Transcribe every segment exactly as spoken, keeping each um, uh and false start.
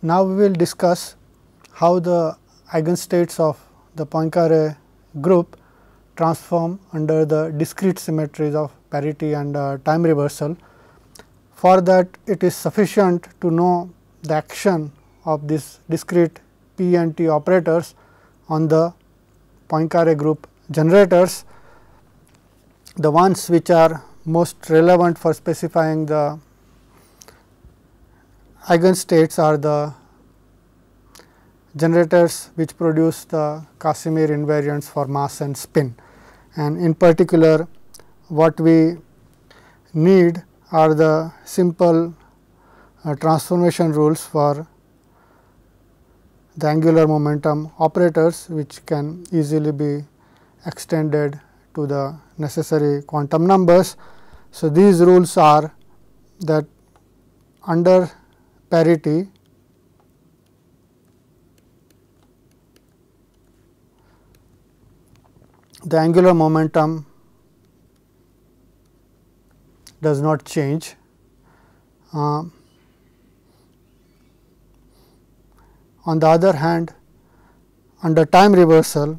Now, we will discuss how the eigenstates of the Poincare group transform under the discrete symmetries of parity and uh, time reversal. For that, it is sufficient to know the action of this discrete P and T operators on the Poincare group generators. The ones which are most relevant for specifying the eigenstates are the generators which produce the Casimir invariants for mass and spin. And in particular, what we need are the simple uh, transformation rules for the angular momentum operators, which can easily be extended to the necessary quantum numbers. So, these rules are that under parity, the angular momentum does not change. Uh, on the other hand, under time reversal,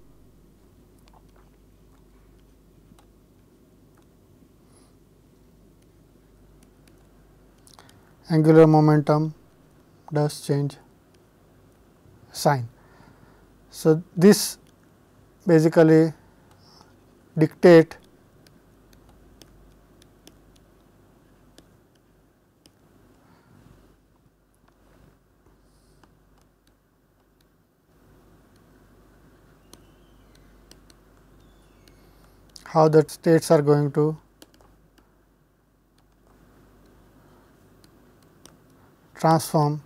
angular momentum does change sign. So, this basically dictate how the states are going to transform.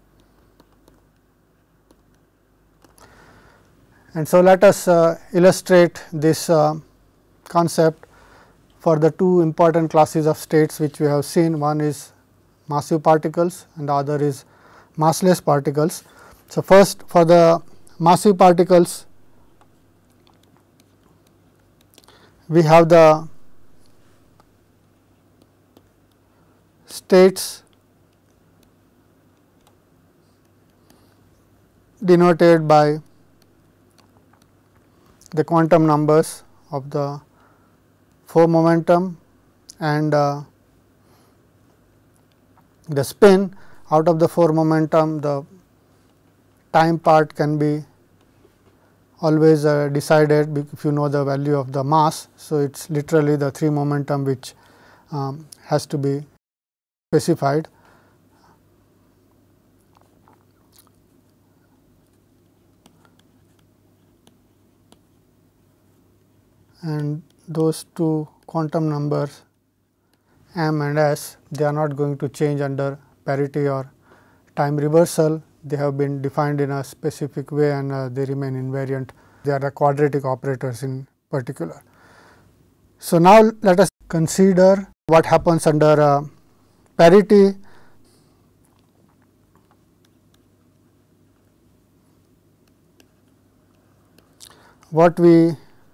And so, let us uh, illustrate this uh, concept for the two important classes of states which we have seen. One is massive particles and the other is massless particles. So, first for the massive particles, we have the states denoted by the quantum numbers of the four momentum and uh, the spin. Out of the four momentum, the time part can be always uh, decided if you know the value of the mass. So, it is literally the three momentum which um, has to be specified. And those two quantum numbers m and s, they are not going to change under parity or time reversal. They have been defined in a specific way and uh, they remain invariant. They are the quadratic operators in particular. So, now let us consider what happens under uh, parity. What we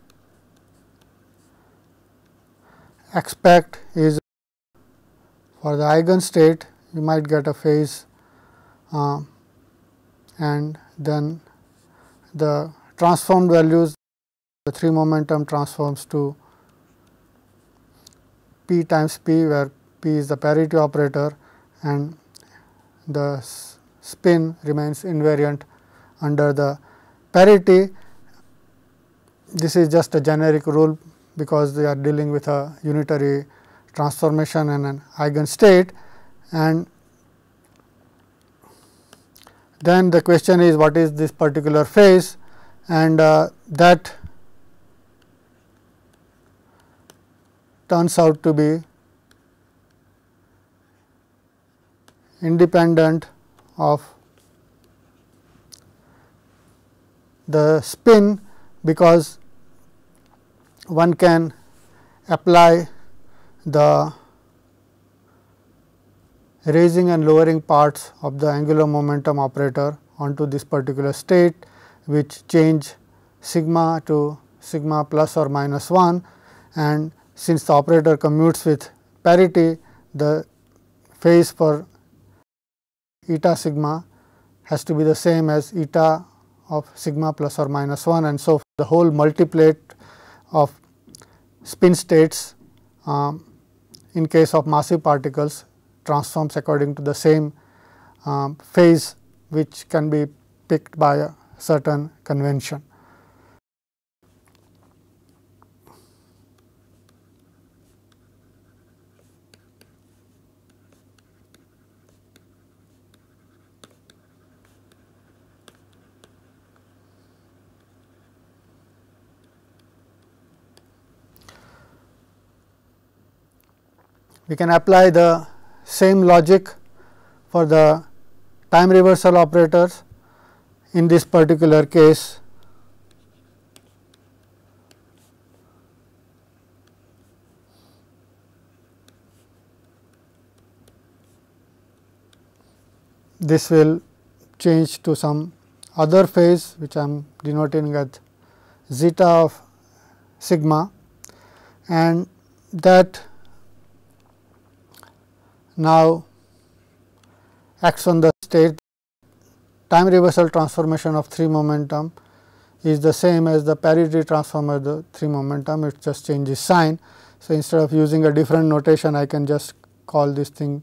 expect is for the eigenstate, you might get a phase uh, and then the transformed values, the three momentum transforms to p times p, where p is the parity operator and the spin remains invariant under the parity. This is just a generic rule because they are dealing with a unitary transformation and an eigenstate. And then the question is, what is this particular phase, and uh, that turns out to be independent of the spin, because one can apply the raising and lowering parts of the angular momentum operator onto this particular state, which change sigma to sigma plus or minus one, and since the operator commutes with parity, the phase for eta sigma has to be the same as eta of sigma plus or minus one, and so the whole multiplet of spin states um, in case of massive particles transforms according to the same um, phase, which can be picked by a certain convention. We can apply the same logic for the time reversal operators. In this particular case, this will change to some other phase, which I am denoting as zeta of sigma, and that now acts on the state. Time reversal transformation of three momentum is the same as the parity transform of the three momentum, it just changes sign. So, instead of using a different notation, I can just call this thing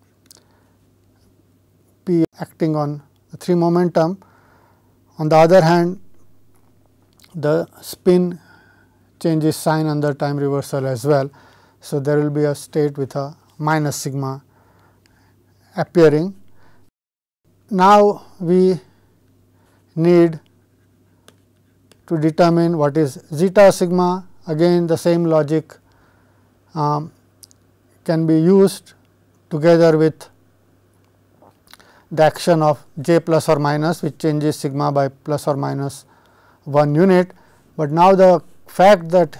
P acting on the three momentum. On the other hand, the spin changes sign under time reversal as well. So, there will be a state with a minus sigma appearing. Now, we need to determine what is zeta sigma. Again, the same logic um, can be used together with the action of j plus or minus, which changes sigma by plus or minus one unit. But now, the fact that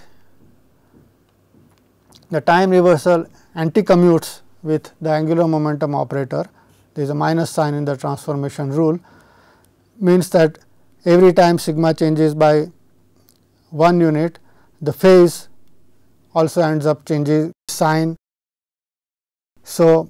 the time reversal anti-commutes with the angular momentum operator, there is a minus sign in the transformation rule, means that every time sigma changes by one unit, the phase also ends up changing sign. So,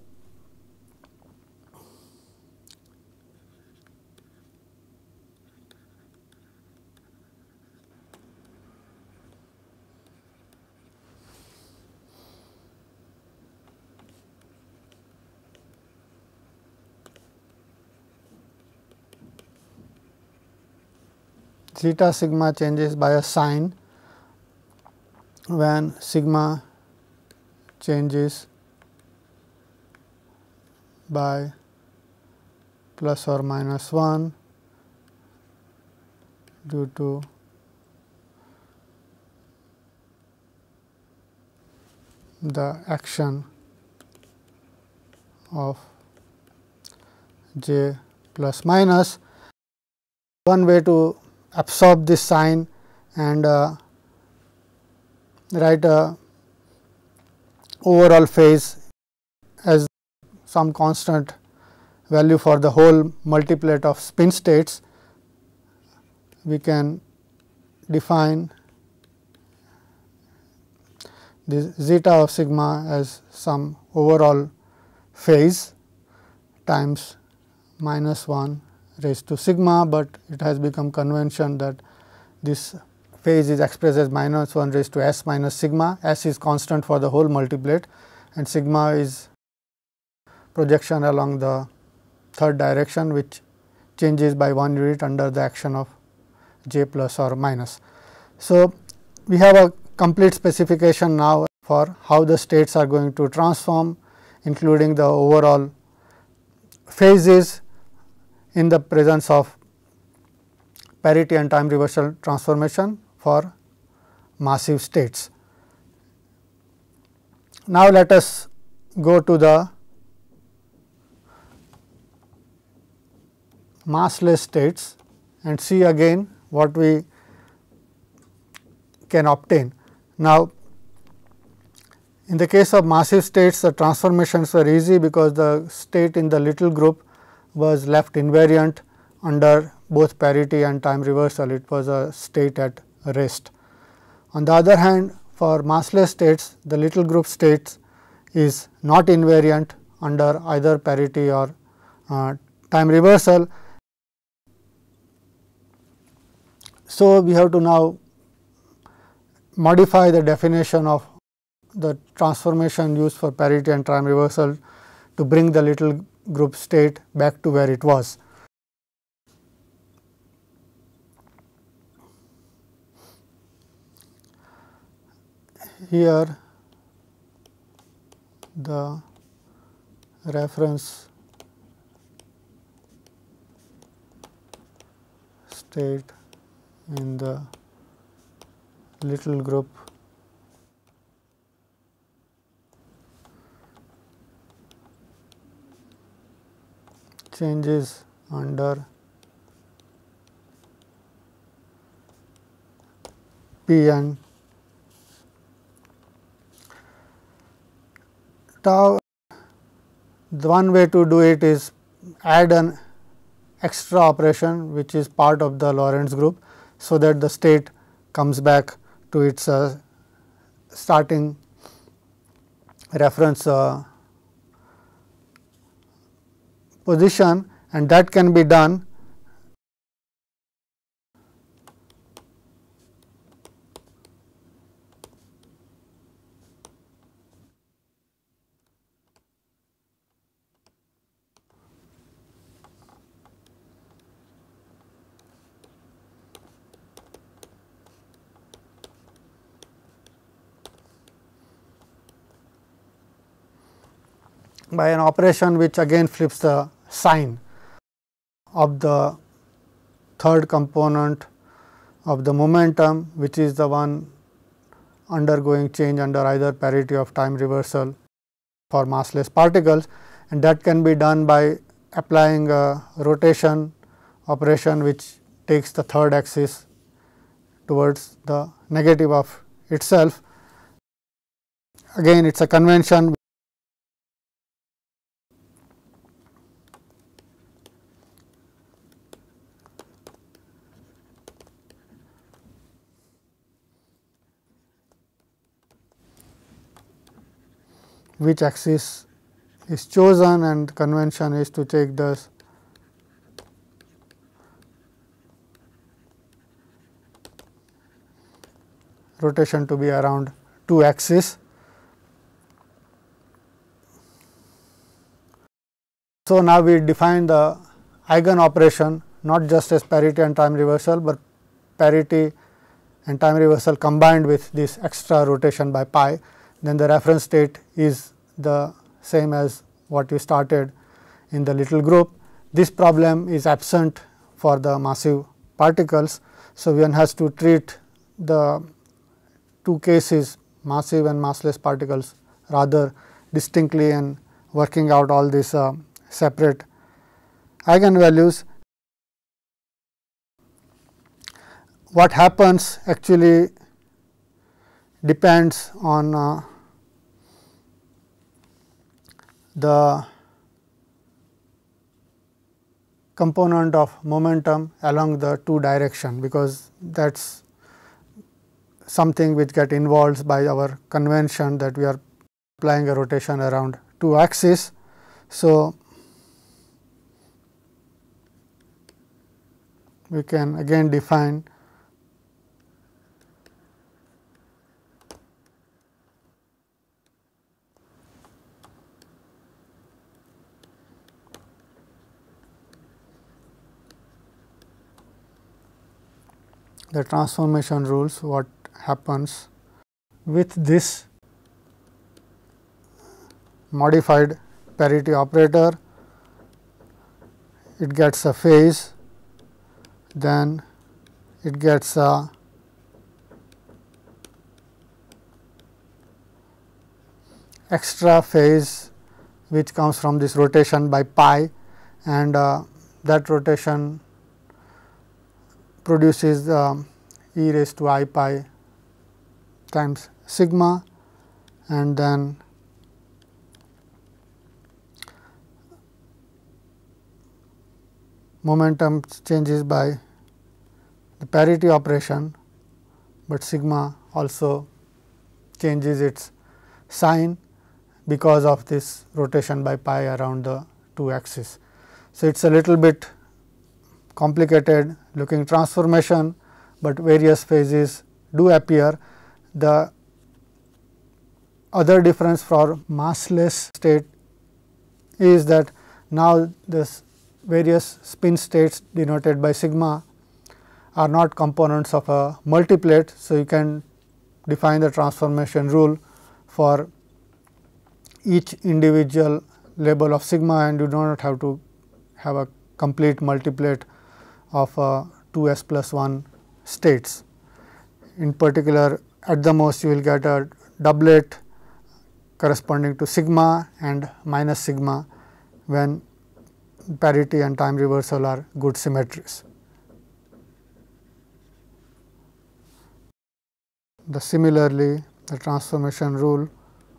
zeta sigma changes by a sign when sigma changes by plus or minus one due to the action of j plus minus. One way to absorb this sign and uh, write a overall phase as some constant value for the whole multiplet of spin states, we can define this zeta of sigma as some overall phase times minus one raised to sigma, but it has become convention that this phase is expressed as minus one raised to s minus sigma. S is constant for the whole multiplet and sigma is projection along the third direction, which changes by one unit under the action of j plus or minus. So, we have a complete specification now for how the states are going to transform, including the overall phases in the presence of parity and time reversal transformation for massive states. Now, let us go to the massless states and see again what we can obtain. Now, in the case of massive states, the transformations were easy because the state in the little group was left invariant under both parity and time reversal. It was a state at rest. On the other hand, for massless states, the little group states is not invariant under either parity or uh, time reversal. So, we have to now modify the definition of the transformation used for parity and time reversal to bring the little group state back to where it was. Here the reference state in the little group changes under P and tau. The one way to do it is add an extra operation which is part of the Lorentz group, so that the state comes back to its uh, starting reference uh, position, and that can be done by an operation which again flips the sign of the third component of the momentum, which is the one undergoing change under either parity of time reversal for massless particles, and that can be done by applying a rotation operation which takes the third axis towards the negative of itself. Again, it is a convention which axis is chosen, and convention is to take the rotation to be around two axis. So, now we define the eigen operation not just as parity and time reversal, but parity and time reversal combined with this extra rotation by pi. Then the reference state is the same as what we started in the little group. This problem is absent for the massive particles. So, one has to treat the two cases, massive and massless particles, rather distinctly and working out all these uh, separate eigenvalues. What happens actually depends on uh, the component of momentum along the two direction, because that is something which get involved by our convention that we are applying a rotation around two axes. So, we can again define the transformation rules, what happens with this modified parity operator. It gets a phase, then it gets a extra phase which comes from this rotation by pi, and uh, that rotation produces um, e raised to I pi times sigma, and then momentum changes by the parity operation, but sigma also changes its sign because of this rotation by pi around the two axis. So, it is a little bit complicated looking transformation, but various phases do appear. The other difference for massless state is that now this various spin states denoted by sigma are not components of a multiplet. So, you can define the transformation rule for each individual label of sigma, and you do not have to have a complete multiplet of uh, two s plus one states. In particular, at the most you will get a doublet corresponding to sigma and minus sigma when parity and time reversal are good symmetries. The similarly, the transformation rule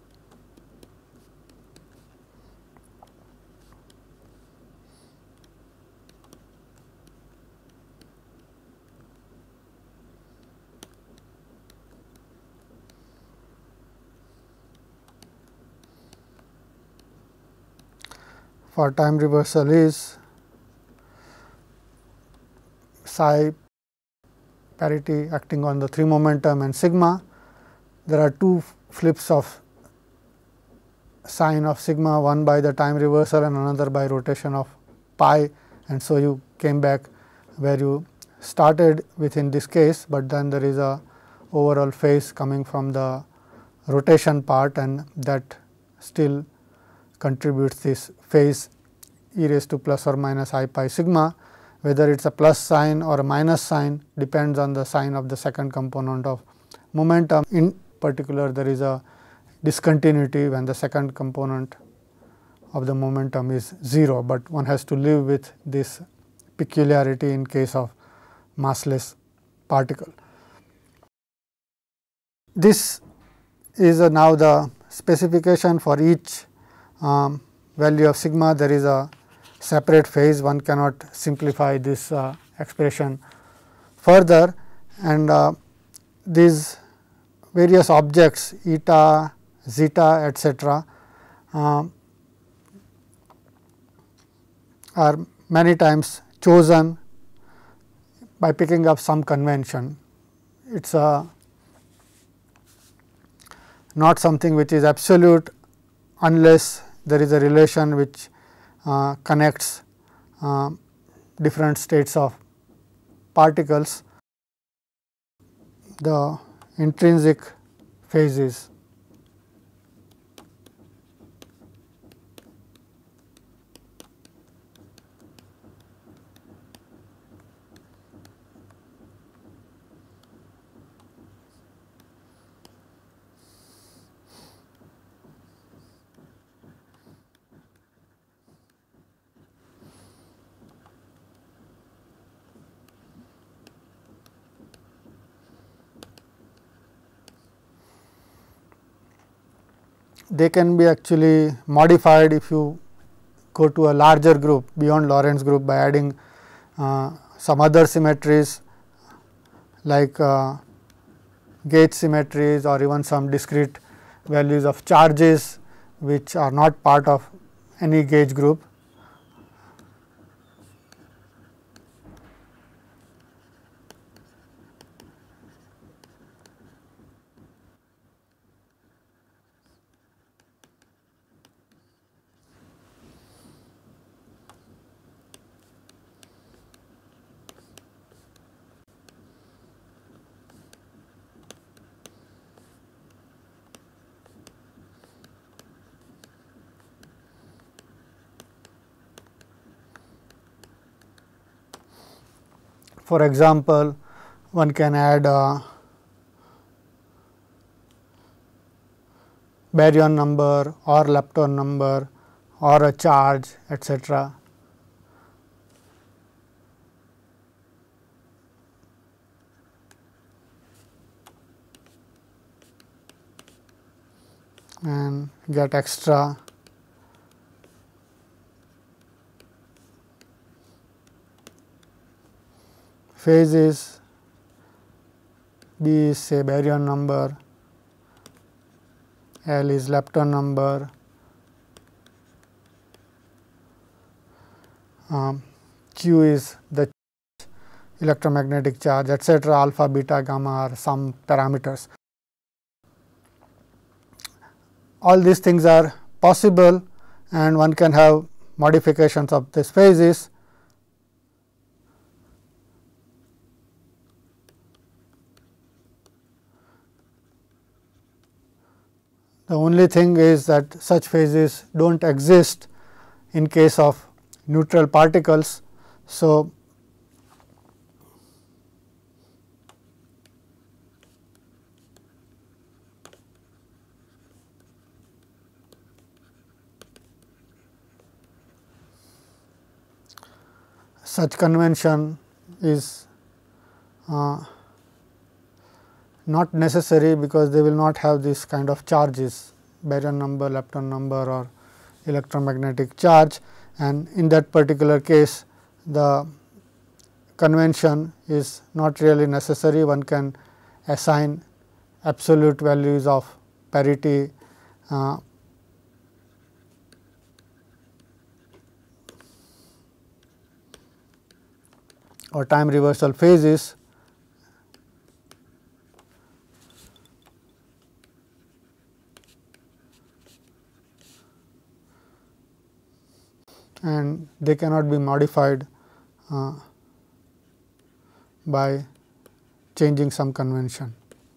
for time reversal is psi parity acting on the three momentum and sigma. There are two flips of sign of sigma, one by the time reversal and another by rotation of pi, and so you came back where you started with in this case, but then there is a overall phase coming from the rotation part, and that still contributes this phase e raised to plus or minus I pi sigma. Whether it is a plus sign or a minus sign depends on the sign of the second component of momentum. In particular, there is a discontinuity when the second component of the momentum is zero, but one has to live with this peculiarity in case of massless particle. This is a now the specification for each um, value of sigma. There is a separate phase, one cannot simplify this uh, expression further, and uh, these various objects eta, zeta, etcetera uh, are many times chosen by picking up some convention. It is a not something which is absolute unless there is a relation which uh, connects uh, different states of particles. The intrinsic phases they can be actually modified if you go to a larger group beyond Lorentz group by adding uh, some other symmetries like uh, gauge symmetries or even some discrete values of charges which are not part of any gauge group. For example, one can add a baryon number or lepton number or a charge, etcetera. And get extra phases. B is say baryon number, L is lepton number, um, q is the electromagnetic charge, etcetera, alpha, beta, gamma are some parameters. All these things are possible and one can have modifications of these phases. The only thing is that such phases do not exist in case of neutral particles. So, such convention is uh, not necessary, because they will not have this kind of charges, baryon number, lepton number or electromagnetic charge, and in that particular case the convention is not really necessary. One can assign absolute values of parity uh, or time reversal phases and they cannot be modified uh, by changing some convention.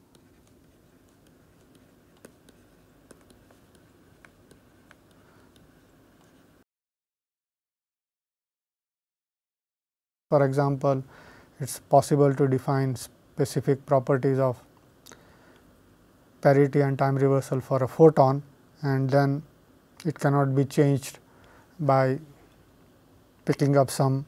For example, it is possible to define specific properties of parity and time reversal for a photon, and then it cannot be changed by picking up some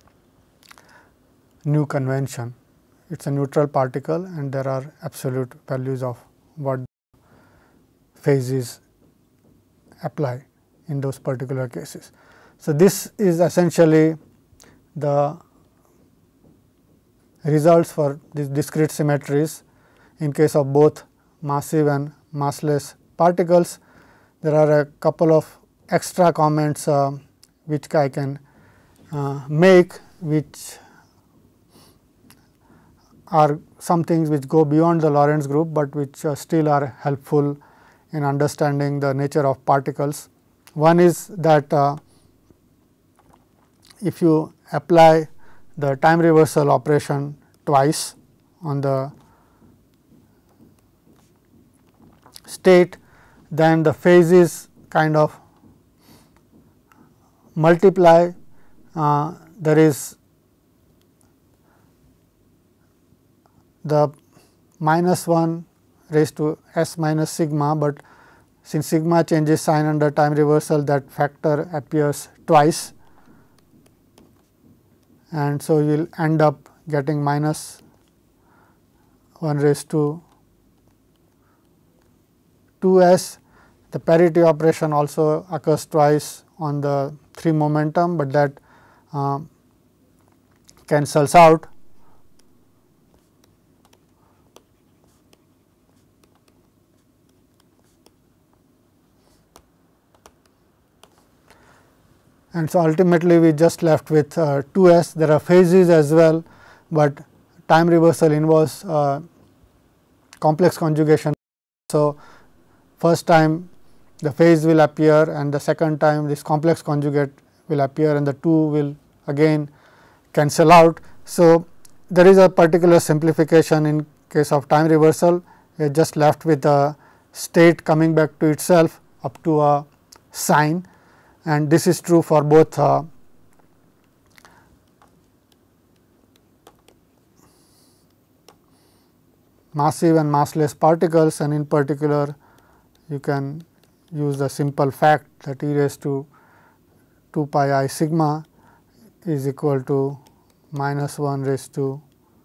new convention. It is a neutral particle and there are absolute values of what phases apply in those particular cases. So, this is essentially the results for these discrete symmetries in case of both massive and massless particles. There are a couple of extra comments uh, which I can uh, make, which are some things which go beyond the Lorentz group, but which uh, still are helpful in understanding the nature of particles. One is that uh, if you apply the time reversal operation twice on the state, then the phases kind of multiply. Uh, there is the minus one raised to s minus sigma, but since sigma changes sign under time reversal, that factor appears twice, and so you will end up getting minus one raised to two s. The parity operation also occurs twice on the three momentum, but that uh, cancels out. And so, ultimately we just left with uh, two s. There are phases as well, but time reversal involves uh, complex conjugation. So, first time the phase will appear and the second time this complex conjugate will appear and the two will again cancel out. So, there is a particular simplification in case of time reversal. We are just left with a state coming back to itself up to a sign, and this is true for both uh, massive and massless particles, and in particular you can use the simple fact that e raised to two pi I sigma is equal to minus one raised to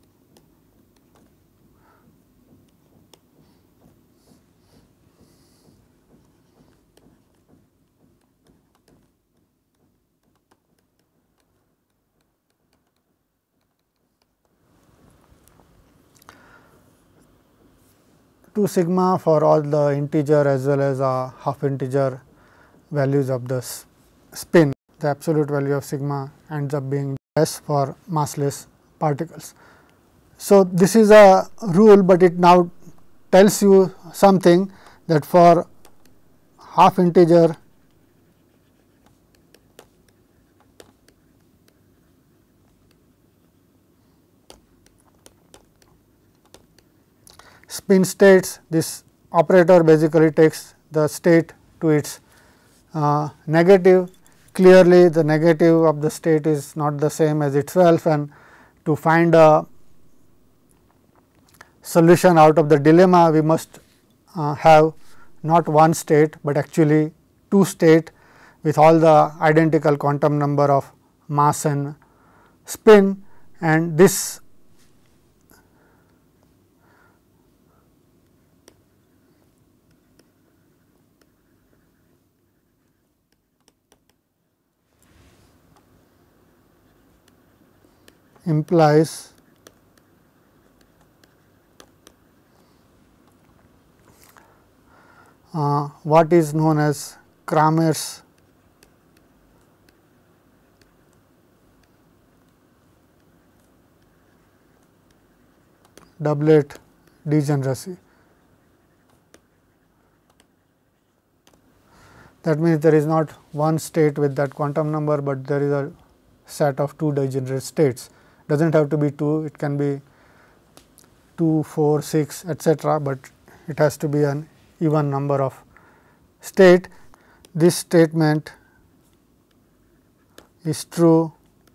two sigma for all the integer as well as uh, half integer values of the spin. the absolute value of sigma ends up being S for massless particles. So, this is a rule, but it now tells you something, that for half integer spin states, this operator basically takes the state to its uh, negative. Clearly, the negative of the state is not the same as itself, and to find a solution out of the dilemma, we must uh, have not one state, but actually two state with all the identical quantum number of mass and spin, and this implies uh, what is known as Cramer's doublet degeneracy. That means, there is not one state with that quantum number, but there is a set of two degenerate states. Does not have to be two, it can be two, four, six, etcetera, but it has to be an even number of state. This statement is true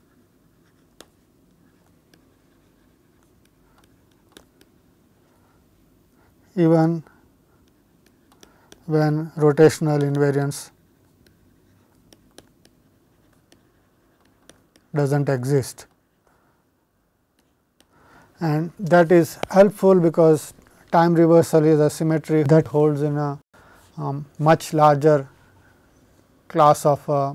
even when rotational invariance does not exist. And that is helpful because time reversal is a symmetry that holds in a um, much larger class of uh,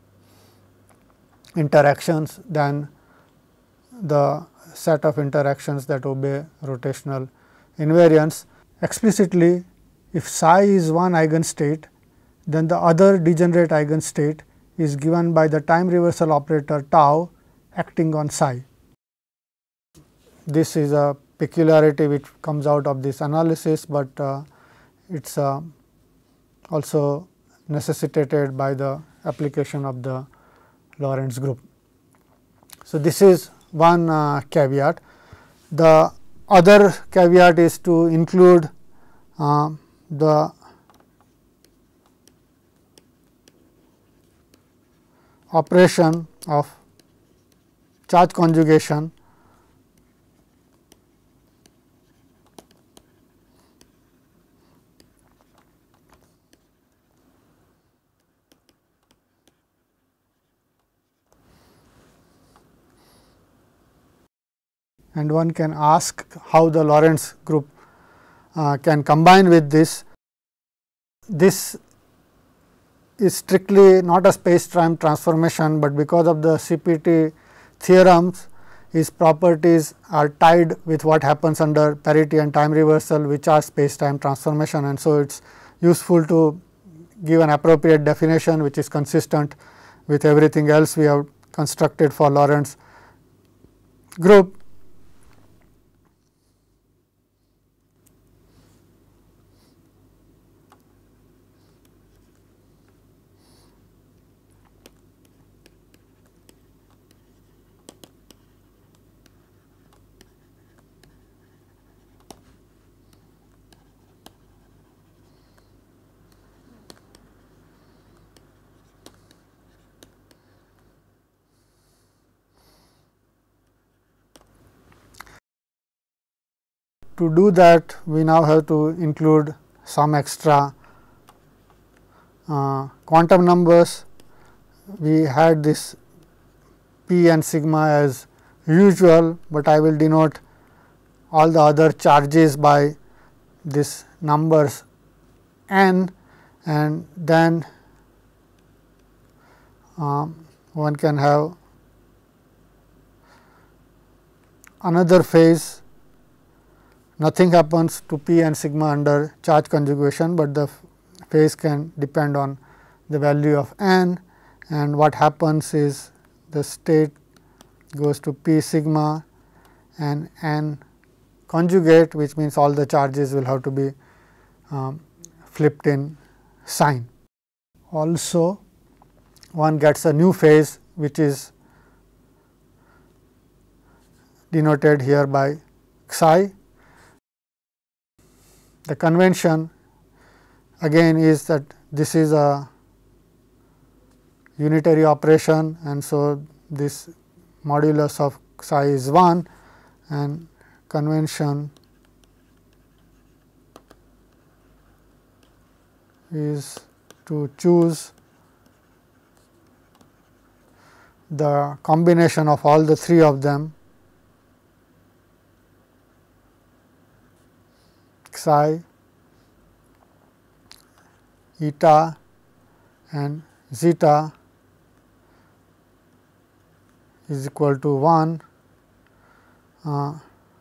interactions than the set of interactions that obey rotational invariance. Explicitly, if psi is one eigenstate, then the other degenerate eigenstate is given by the time reversal operator tau acting on psi. This is a peculiarity which comes out of this analysis, but uh, it is uh, also necessitated by the application of the Lorentz group. So, this is one uh, caveat. The other caveat is to include uh, the operation of charge conjugation and one can ask how the Lorentz group uh, can combine with this. This is strictly not a space time transformation, but because of the C P T theorems, its properties are tied with what happens under parity and time reversal, which are space time transformation, and so it is useful to give an appropriate definition which is consistent with everything else we have constructed for Lorentz group. To do that, we now have to include some extra uh, quantum numbers. We had this p and sigma as usual, but I will denote all the other charges by this numbers n, and then um, one can have another phase. Nothing happens to p and sigma under charge conjugation, but the phase can depend on the value of n, and what happens is the state goes to p sigma and n conjugate, which means all the charges will have to be um, flipped in sign. Also, one gets a new phase which is denoted here by psi. The convention again is that this is a unitary operation, and so this modulus of psi is one, and convention is to choose the combination of all the three of them, psi, eta and zeta is equal to one, uh,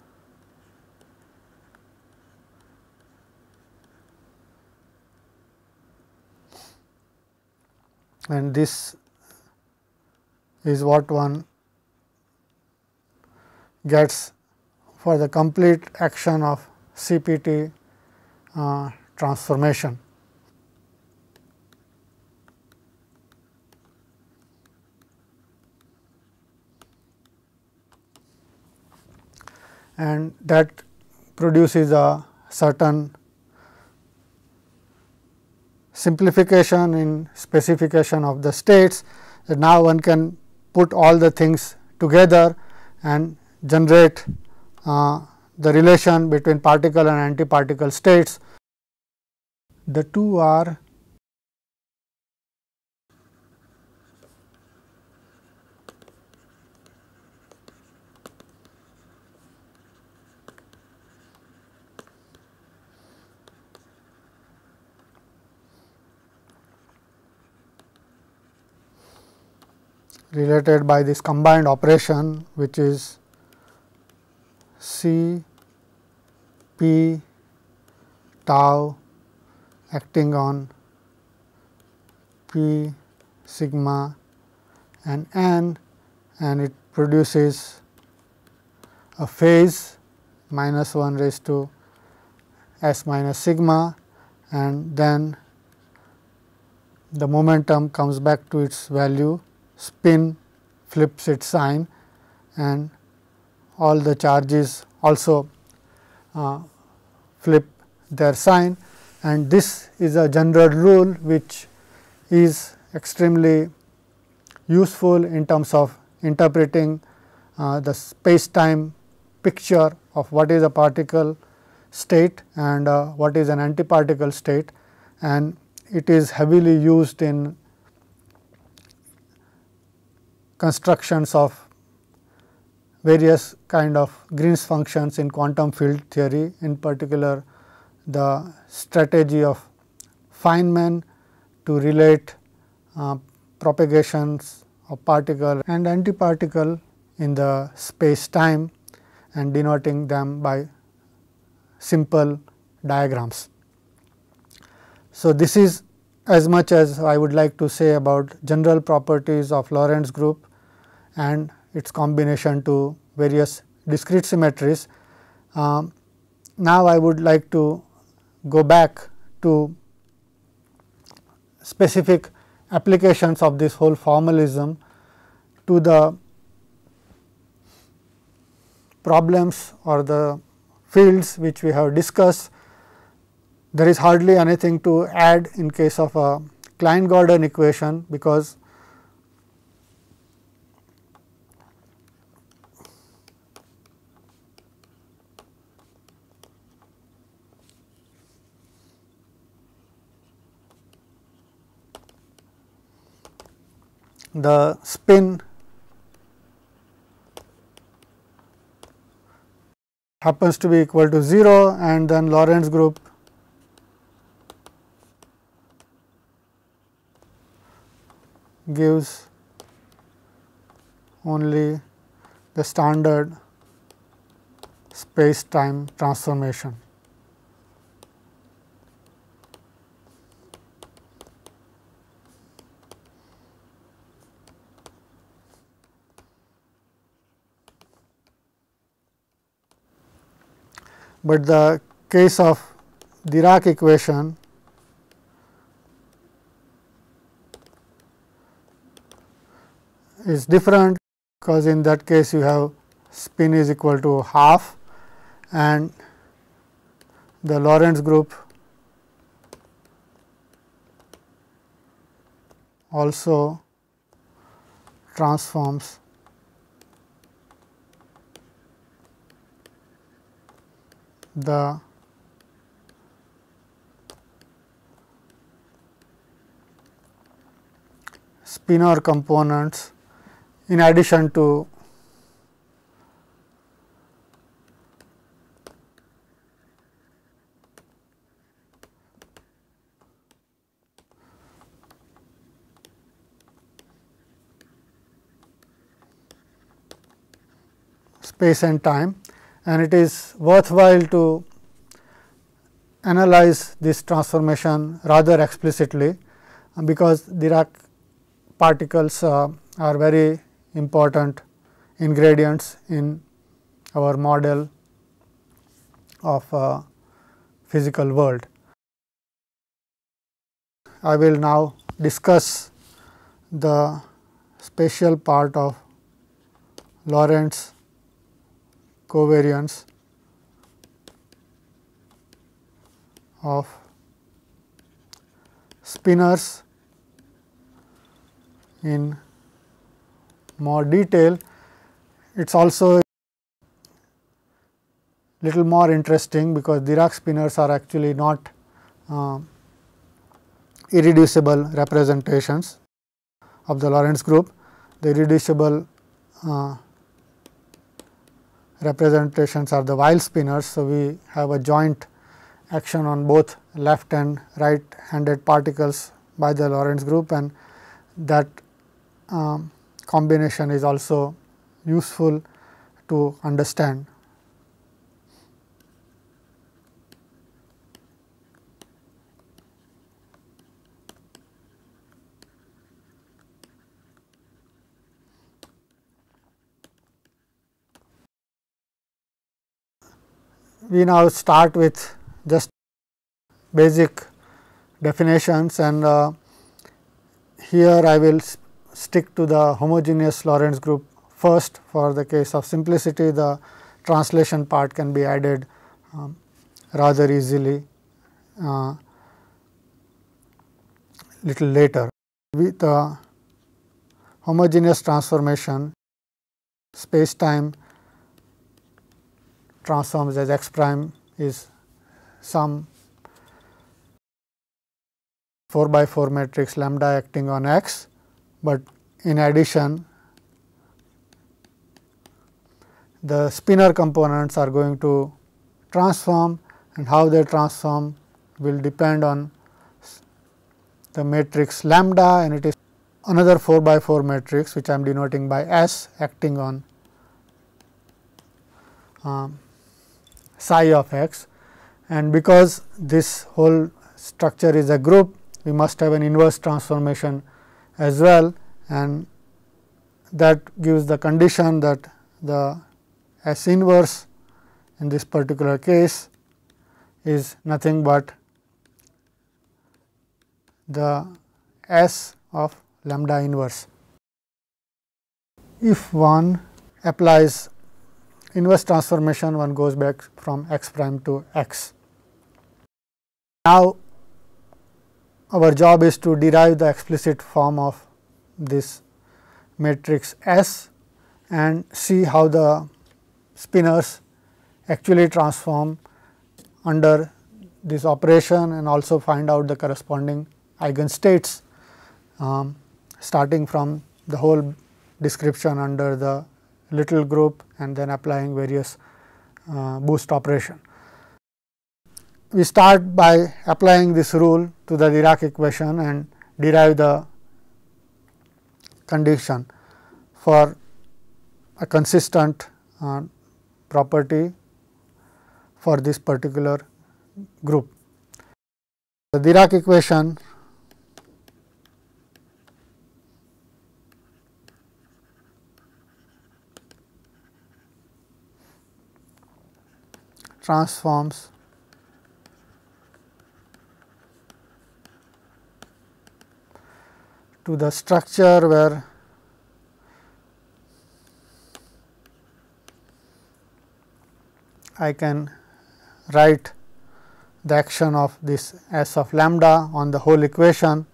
and this is what one gets for the complete action of C P T uh, transformation. And that produces a certain simplification in specification of the states, that now one can put all the things together and generate uh, the relation between particle and antiparticle states. The two are related by this combined operation, which is C P tau acting on P sigma and n, and it produces a phase minus one raised to s minus sigma, and then the momentum comes back to its value, spin flips its sign, and all the charges also uh, flip their sign, and this is a general rule which is extremely useful in terms of interpreting uh, the space time picture of what is a particle state and uh, what is an antiparticle state, and it is heavily used in constructions of various kind of Green's functions in quantum field theory, in particular the strategy of Feynman to relate uh, propagations of particle and antiparticle in the space time and denoting them by simple diagrams. So, this is as much as I would like to say about general properties of Lorentz group and its combination to various discrete symmetries. Um, now, I would like to go back to specific applications of this whole formalism to the problems or the fields which we have discussed. There is hardly anything to add in case of a Klein-Gordon equation, because the spin happens to be equal to zero, and then Lorentz group gives only the standard space time transformation. but the case of Dirac equation is different, because in that case you have spin is equal to half and the Lorentz group also transforms the spinor components in addition to space and time, and it is worthwhile to analyze this transformation rather explicitly, because Dirac particles uh, are very important ingredients in our model of uh, physical world. I will now discuss the spatial part of Lorentz covariance of spinors in more detail. It is also little more interesting, because Dirac spinors are actually not uh, irreducible representations of the Lorentz group. The irreducible uh, representations are the Weil spinors. So, we have a joint action on both left and right handed particles by the Lorentz group, and that um, combination is also useful to understand. We now start with just basic definitions, and uh, here I will stick to the homogeneous Lorentz group first. For the case of simplicity, the translation part can be added um, rather easily uh, little later. With the homogeneous transformation, space time transforms as x prime is some four by four matrix lambda acting on x, but in addition the spinor components are going to transform, and how they transform will depend on the matrix lambda, and it is another four by four matrix which I am denoting by S acting on um, psi of x. And because this whole structure is a group, we must have an inverse transformation as well, and that gives the condition that the S inverse in this particular case is nothing but the S of lambda inverse. If one applies inverse transformation, one goes back from x prime to x. Now, our job is to derive the explicit form of this matrix S and see how the spinors actually transform under this operation, and also find out the corresponding eigenstates um, starting from the whole description under the little group and then applying various uh, boost operation. We start by applying this rule to the Dirac equation and derive the condition for a consistent uh, property for this particular group. The Dirac equation transforms to the structure where I can write the action of this S of lambda on the whole equation.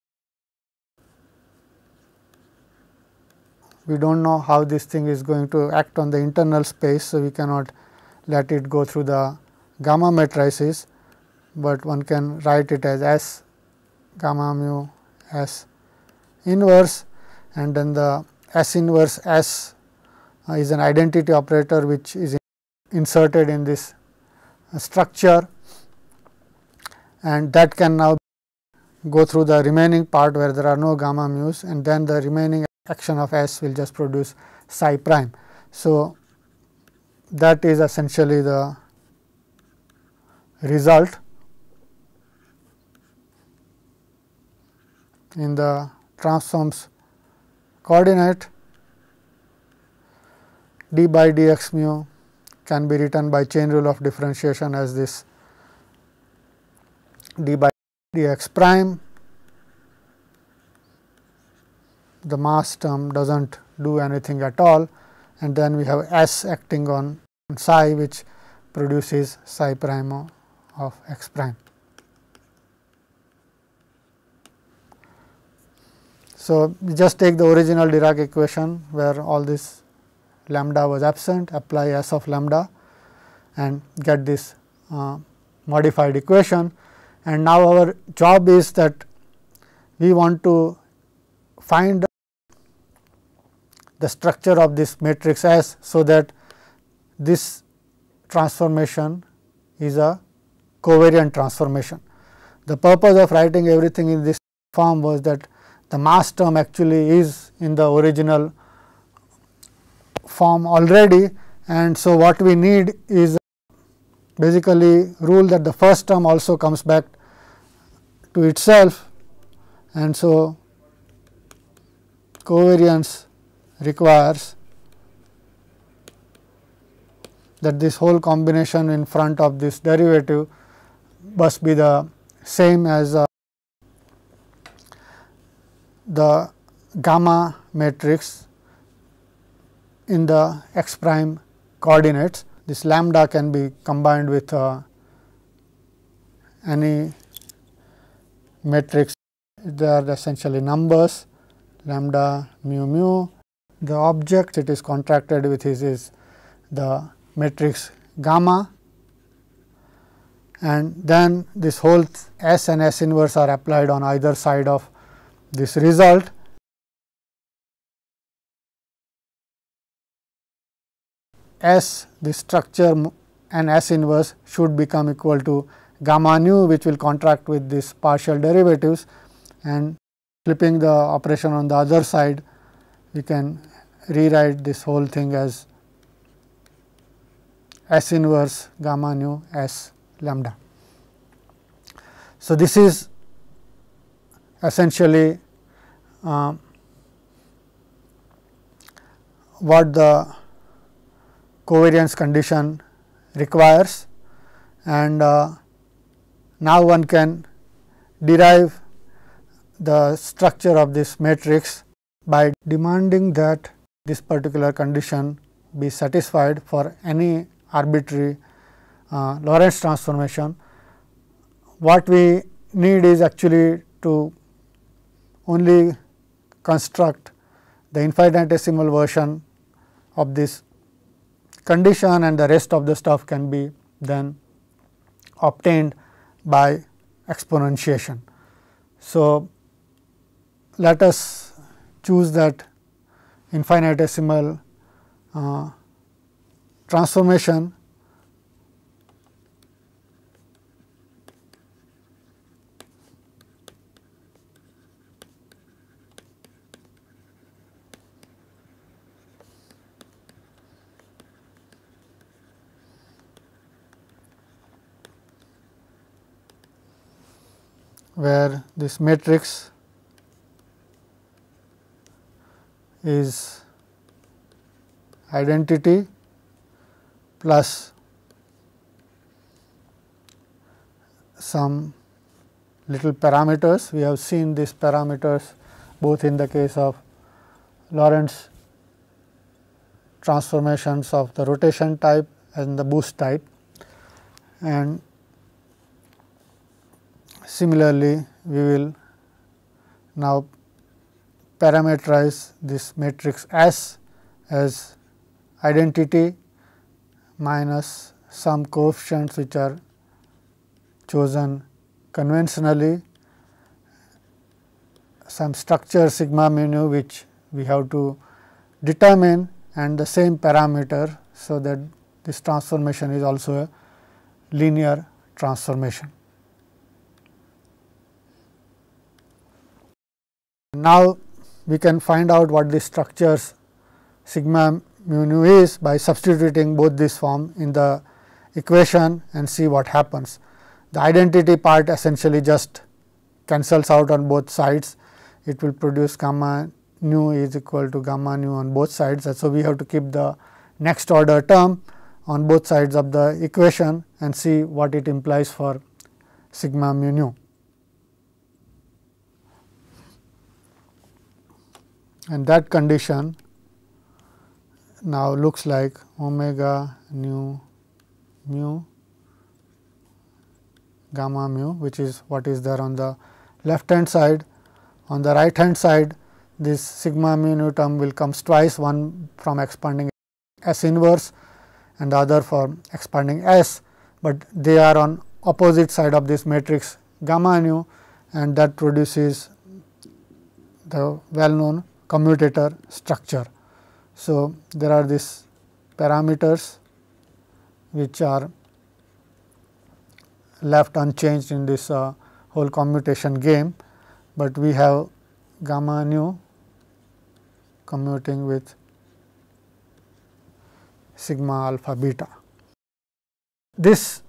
We do not know how this thing is going to act on the internal space. So, we cannot let it go through the gamma matrices, but one can write it as S gamma mu S inverse, and then the S inverse S uh, is an identity operator which is inserted in this uh, structure, and that can now go through the remaining part where there are no gamma mu's, and then the remaining action of S will just produce psi prime. So, that is essentially the result in the transforms coordinate. D by dx mu can be written by chain rule of differentiation as this d by dx prime. The mass term does not do anything at all, and then we have S acting on psi, which produces psi prime of x prime. So, we just take the original Dirac equation where all this lambda was absent, apply S of lambda and get this uh, modified equation. And now, our job is that we want to find the structure of this matrix S, so that this transformation is a covariant transformation. The purpose of writing everything in this form was that the mass term actually is in the original form already, and so what we need is basically rule that the first term also comes back to itself, and so covariance requires that this whole combination in front of this derivative must be the same as uh, the gamma matrix in the x prime coordinates. This lambda can be combined with uh, any matrix. They are essentially numbers, lambda mu mu. The object it is contracted with is, is the matrix gamma, and then this whole S and S inverse are applied on either side of this result. S, the structure and S inverse should become equal to gamma nu, which will contract with this partial derivatives, and flipping the operation on the other side, we can rewrite this whole thing as S inverse gamma nu S lambda. So, this is essentially uh, what the covariance condition requires, and uh, now one can derive the structure of this matrix by demanding that this particular condition be satisfied for any arbitrary uh, Lorentz transformation. What we need is actually to only construct the infinitesimal version of this condition, and the rest of the stuff can be then obtained by exponentiation. So, let us choose that infinitesimal uh, transformation where this matrix is identity plus some little parameters. We have seen these parameters both in the case of Lorentz transformations of the rotation type and the boost type, and similarly we will now parameterize this matrix S as identity minus some coefficients which are chosen conventionally, some structure sigma mu nu which we have to determine, and the same parameter, so that this transformation is also a linear transformation. Now, we can find out what the structures sigma mu nu is by substituting both this form in the equation and see what happens. The identity part essentially just cancels out on both sides. It will produce gamma nu is equal to gamma nu on both sides. So, we have to keep the next order term on both sides of the equation and see what it implies for sigma mu nu. And that condition now looks like omega nu mu gamma mu, which is what is there on the left hand side. On the right hand side, this sigma mu nu term will comes twice, one from expanding S inverse and the other for expanding S, but they are on opposite side of this matrix gamma nu, and that produces the well known commutator structure. So, there are these parameters which are left unchanged in this uh, whole commutation game, but we have gamma nu commuting with sigma alpha beta. This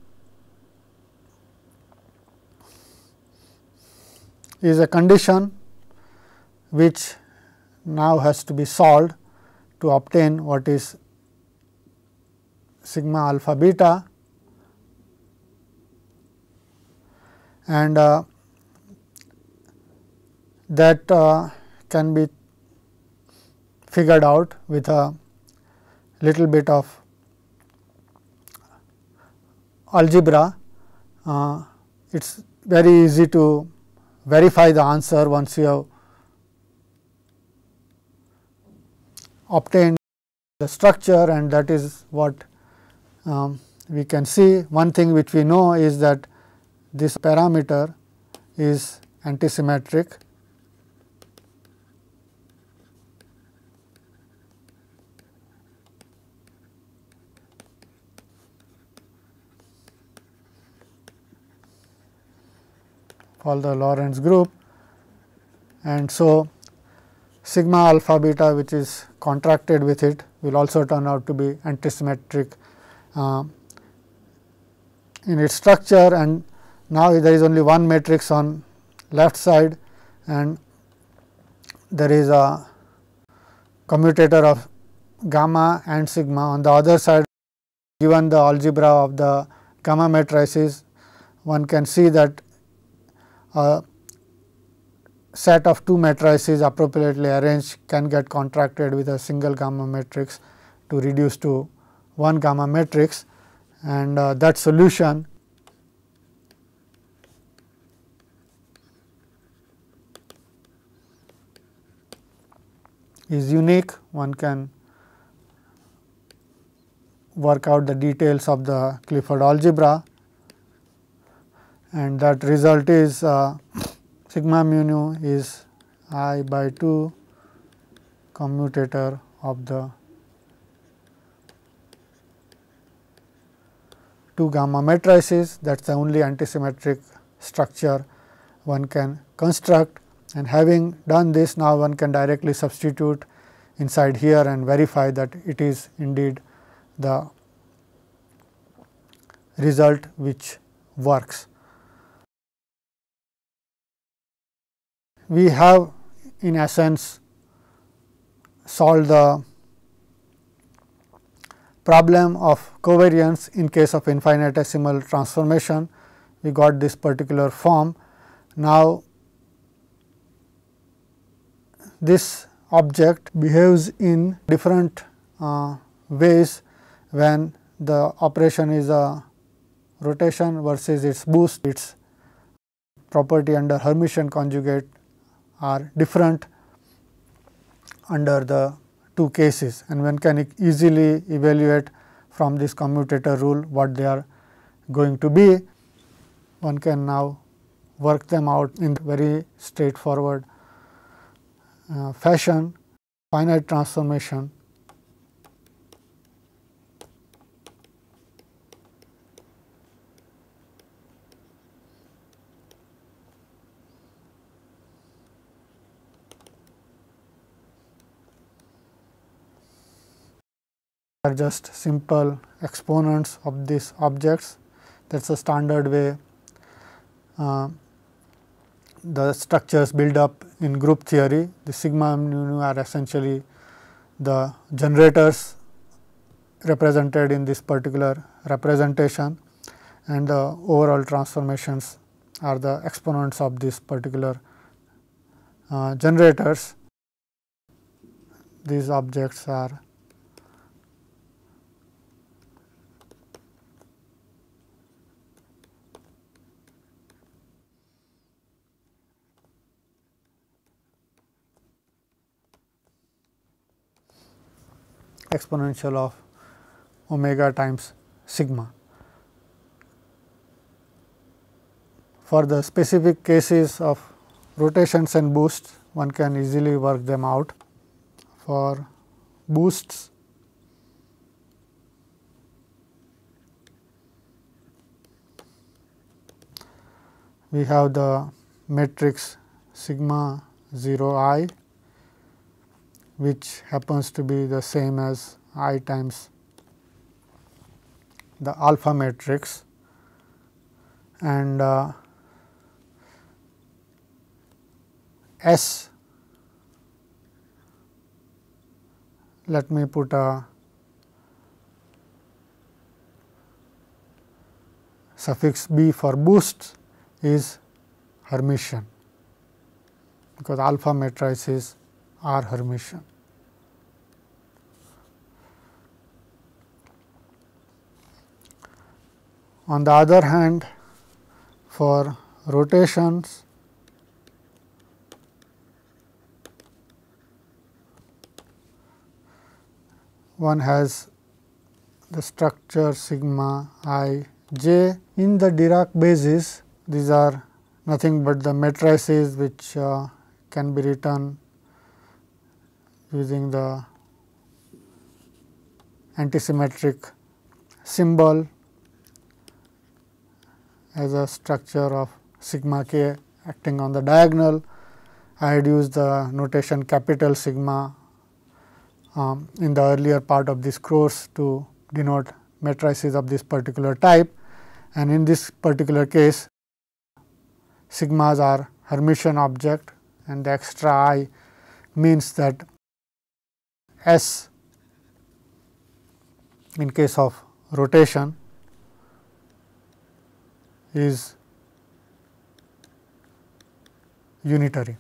is a condition which now has to be solved to obtain what is sigma alpha beta, and uh, that uh, can be figured out with a little bit of algebra. Uh, it is very easy to verify the answer once you have obtained the structure, and that is what um, we can see. One thing which we know is that this parameter is antisymmetric. For the Lorentz group, and so sigma alpha beta, which is contracted with it, will also turn out to be antisymmetric uh, in its structure. And now, there is only one matrix on left side, and there is a commutator of gamma and sigma on the other side. Given the algebra of the gamma matrices, one can see that a set of two matrices appropriately arranged can get contracted with a single gamma matrix to reduce to one gamma matrix, and uh, that solution is unique. One can work out the details of the Clifford algebra, and that result is uh, sigma mu nu is I by two commutator of the two gamma matrices. That is the only antisymmetric structure one can construct, and having done this, now one can directly substitute inside here and verify that it is indeed the result which works. We have in essence solved the problem of covariance in case of infinitesimal transformation. we got this particular form. Now, this object behaves in different uh, ways when the operation is a rotation versus its boost. Its property under Hermitian conjugate are different under the two cases, and one can easily evaluate from this commutator rule what they are going to be. One can now work them out in very straightforward uh, fashion. Finite transformation are just simple exponents of these objects. That is a standard way uh, the structures build up in group theory. The sigma mu are essentially the generators represented in this particular representation, and the overall transformations are the exponents of this particular uh, generators. These objects are exponential of omega times sigma. For the specific cases of rotations and boosts, one can easily work them out. For boosts, we have the matrix sigma zero I, which happens to be the same as I times the alpha matrix, and uh, S, let me put a suffix b for boosts, is Hermitian, because alpha matrices are Hermitian. On the other hand, for rotations, one has the structure sigma I j. In the Dirac basis, these are nothing but the matrices which uh, can be written using the antisymmetric symbol as a structure of sigma k acting on the diagonal. I had used the notation capital sigma um, in the earlier part of this course to denote matrices of this particular type, and in this particular case sigmas are Hermitian object, and the extra I means that S in case of rotation is unitary.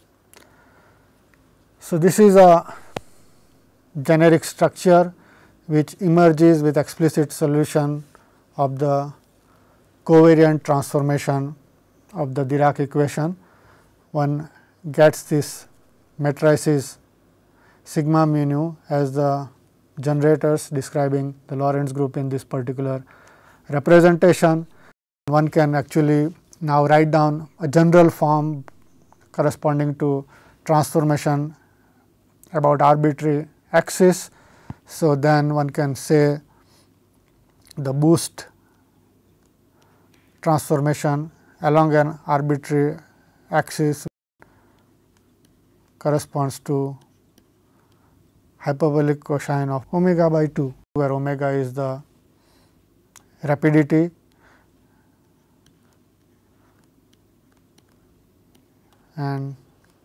So, this is a generic structure which emerges with explicit solution of the covariant transformation of the Dirac equation. One gets this matrices sigma mu nu as the generators describing the Lorentz group in this particular representation. One can actually now write down a general form corresponding to transformation about arbitrary axis. So, then one can say the boost transformation along an arbitrary axis corresponds to hyperbolic cosine of omega by two, where omega is the rapidity and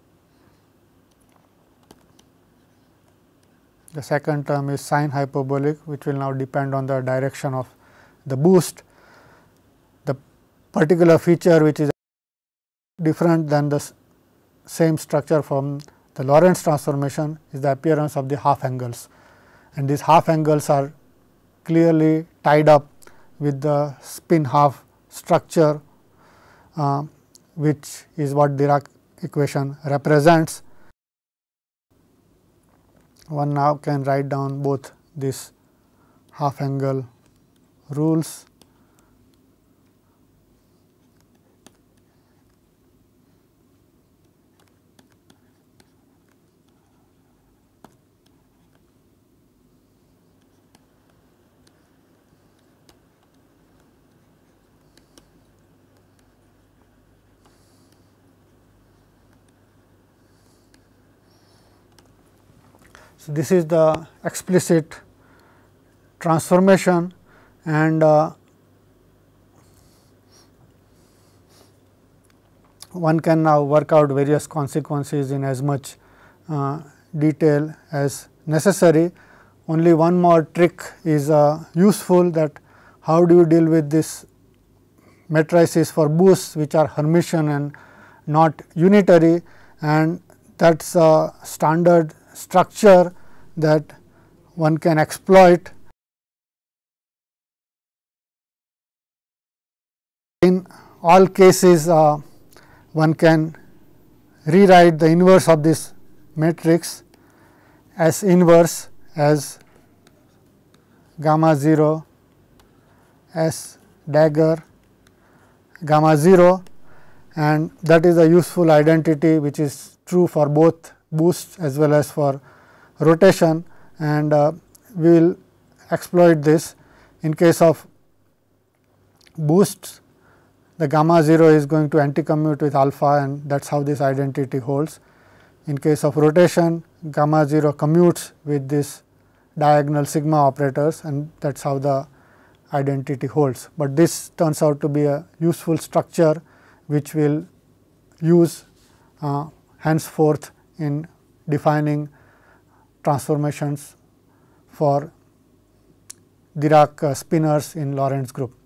the second term is sine hyperbolic, which will now depend on the direction of the boost. The particular feature which is different than the same structure from the Lorentz transformation is the appearance of the half angles, and these half angles are clearly tied up with the spin half structure, uh, which is what Dirac equation represents. One now can write down both these half angle rules. So, this is the explicit transformation, and uh, one can now work out various consequences in as much uh, detail as necessary. Only one more trick is uh, useful, that how do you deal with this matrices for boosts which are Hermitian and not unitary, and that is a standard structure that one can exploit. In all cases, uh, one can rewrite the inverse of this matrix as inverse as gamma zero S dagger gamma zero, and that is a useful identity which is true for both boosts as well as for rotation, and uh, we will exploit this. In case of boosts, the gamma zero is going to anticommute with alpha, and that is how this identity holds. In case of rotation, gamma zero commutes with this diagonal sigma operators, and that is how the identity holds. But this turns out to be a useful structure which will use uh, henceforth in defining transformations for Dirac uh, spinors in Lorentz group.